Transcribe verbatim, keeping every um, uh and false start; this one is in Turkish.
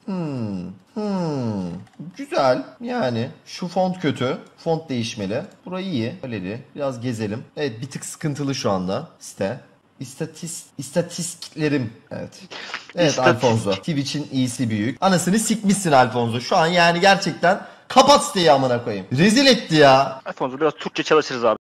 Hmm. Hmm. Güzel. Yani şu font kötü. Font değişmeli. Burayı iyi. Öyle biraz gezelim. Evet, bir tık sıkıntılı şu anda site. İstatist, istatistiklerim. Evet. Evet Alfonso. İstatistik. Twitch'in iyisi büyük. Anasını sikmişsin Alfonso. Şu an yani gerçekten kapat siteyi amına koyayım. Rezil etti ya. Alfonso biraz Türkçe çalışırız abi.